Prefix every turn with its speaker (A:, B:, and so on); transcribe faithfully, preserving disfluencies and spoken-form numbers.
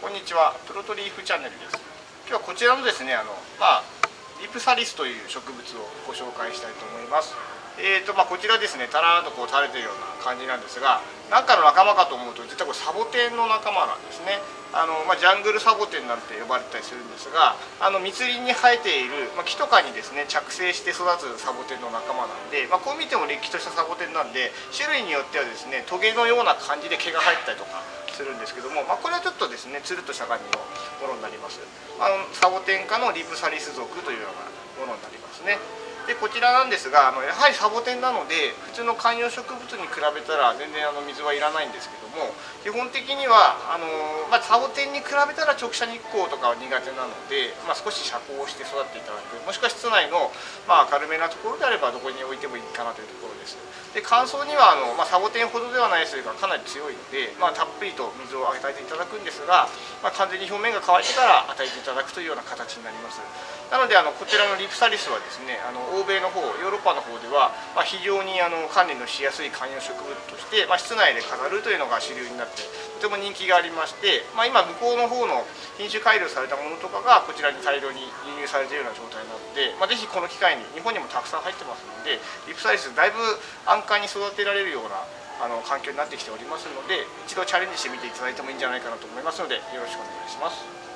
A: こんにちは、プロトリーフチャンネルです。今日はこちらのですね、あのまあリプサリスという植物をご紹介したいと思います。えーとまあ、こちらですね、たらーんとこう垂れてるような感じなんですが、何かの仲間かと思うと、実はこれサボテンの仲間なんですね。あのまあ、ジャングルサボテンなんて呼ばれたりするんですが、あの密林に生えている、まあ、木とかにですね着生して育つサボテンの仲間なんで、まあ、こう見てもれっきとしたサボテンなんで、種類によってはですねトゲのような感じで毛が生えてたりとかするんですけども、まあ、これはちょっとですねつるっとした感じのものになります。あのサボテン科のリプサリス属というようなものになりますね。でこちらなんですが、あのやはりサボテンなので普通の観葉植物に比べたら全然あの水はいらないんですけども、基本的にはあの、まあ、サボテンに比べたら直射日光とかは苦手なので、まあ、少し遮光して育っていただく、もしくは室内の、まあ、明るめなところであればどこに置いてもいいかなというところです。で乾燥にはあの、まあ、サボテンほどではないですがかなり強いので、まあ、たっぷりと水を与えていただくんですが、まあ、完全に表面が乾いてから与えていただくというような形になります。なのであのこちらのリプサリスはですね、あの欧米の方、ヨーロッパの方では、まあ、非常にあの管理のしやすい観葉植物として、まあ、室内で飾るというのが主流になってとても人気がありまして、まあ、今向こうの方の品種改良されたものとかがこちらに大量に輸入されているような状態なので、まあ、ぜひこの機会に日本にもたくさん入ってますので、リプサリスだいぶ安価に育てられるようなあの環境になってきておりますので、一度チャレンジしてみていただいてもいいんじゃないかなと思いますので、よろしくお願いします。